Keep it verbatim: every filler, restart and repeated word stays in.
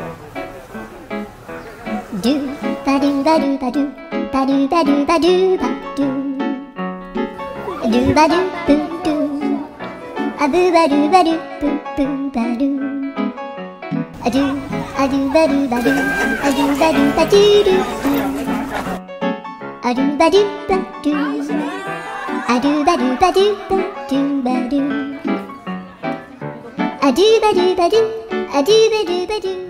ドゥバドゥバドゥバドゥバドゥバドゥバドゥバドゥドゥバドゥブドゥアブバドゥバドゥブブバドゥアドゥアドゥバドゥバドゥアドゥバドゥバドゥドゥアドゥバドゥバドゥアドゥバドゥバドゥバドゥバドゥアドゥバドゥバドゥアドゥバドゥバドゥ